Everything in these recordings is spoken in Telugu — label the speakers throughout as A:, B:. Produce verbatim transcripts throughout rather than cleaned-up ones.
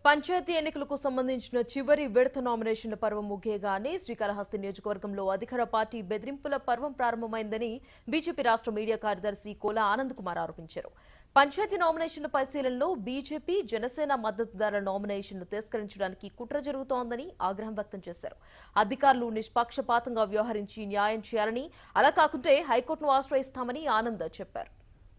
A: పంచాయతీ ఎన్నికలకు సంబంధించిన చివరి విడత నామినేషన్ల పర్వం ముగియగానే శ్రీకాళహస్తి నియోజకవర్గంలో అధికార పార్టీ బెదిరింపుల పర్వం ప్రారంభమైందని బీజేపీ రాష్ట్ర మీడియా కార్యదర్శి కోలా ఆనంద్ కుమార్ ఆరోపించారు. పంచాయతీ నామినేషన్ల పరిశీలనలో బీజేపీ జనసేన మద్దతుదారుల నామినేషన్ను తిరస్కరించడానికి కుట్ర జరుగుతోందని ఆగ్రహం వ్యక్తం చేశారు. అధికారులు నిష్పక్షపాతంగా వ్యవహరించి న్యాయం చేయాలని, అలా కాకుంటే హైకోర్టును ఆశ్రయిస్తామని ఆనంద్ చెప్పారు.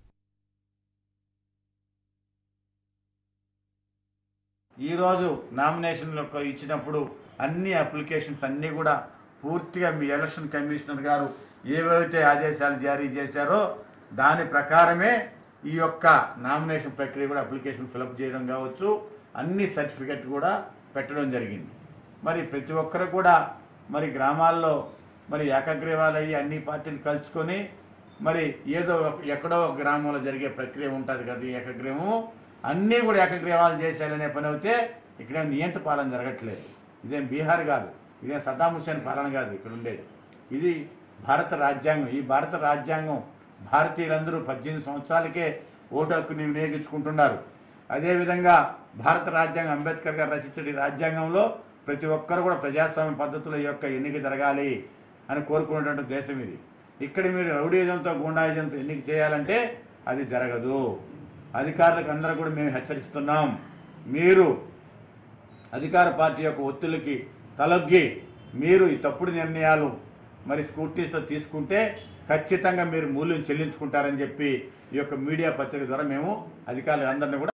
B: ఈరోజు నామినేషన్లకు ఇచ్చినప్పుడు అన్ని అప్లికేషన్స్ అన్నీ కూడా పూర్తిగా మీ ఎలక్షన్ కమిషనర్ గారు ఏవైతే ఆదేశాలు జారీ చేశారో దాని ప్రకారమే ఈ యొక్క నామినేషన్ ప్రక్రియ కూడా అప్లికేషన్ ఫిలప్ చేయడం కావచ్చు, అన్ని సర్టిఫికెట్ కూడా పెట్టడం జరిగింది. మరి ప్రతి ఒక్కరు కూడా మరి గ్రామాల్లో మరి ఏకగ్రీవాలు అయ్యి అన్ని పార్టీలు కలుసుకొని మరి ఏదో ఎక్కడో ఒక గ్రామంలో జరిగే ప్రక్రియ ఉంటుంది కదా, ఈ ఏకగ్రీవము అన్నీ కూడా ఏకగ్రీవాలు చేసేయాలనే పని అయితే ఇక్కడేం నియంత్ర పాలన జరగట్లేదు. ఇదేం బీహార్ కాదు, ఇదేం సద్దాం హుస్సేన్ పాలన కాదు ఇక్కడ ఉండేది. ఇది భారత రాజ్యాంగం. ఈ భారత రాజ్యాంగం భారతీయులందరూ పద్దెనిమిది సంవత్సరాలకే ఓటు హక్కుని వినియోగించుకుంటున్నారు. అదేవిధంగా భారత రాజ్యాంగం అంబేద్కర్ గారు రచించిన రాజ్యాంగంలో ప్రతి ఒక్కరు కూడా ప్రజాస్వామ్య పద్ధతుల యొక్క ఎన్నిక జరగాలి అని కోరుకునేటువంటి దేశం ఇది. ఇక్కడ మీరు రౌడీజంతో గూండాయిజంతో ఎన్నిక చేయాలంటే అది జరగదు. అధికారులకు అందరూ కూడా మేము హెచ్చరిస్తున్నాం, మీరు అధికార పార్టీ యొక్క ఒత్తిడికి తలొగ్గి మీరు ఈ తప్పుడు నిర్ణయాలు మరి స్కూటీస్తో తీసుకుంటే ఖచ్చితంగా మీరు మూల్యం చెల్లించుకుంటారని చెప్పి ఈ యొక్క మీడియా పత్రిక ద్వారా మేము అధికారులందరినీ కూడా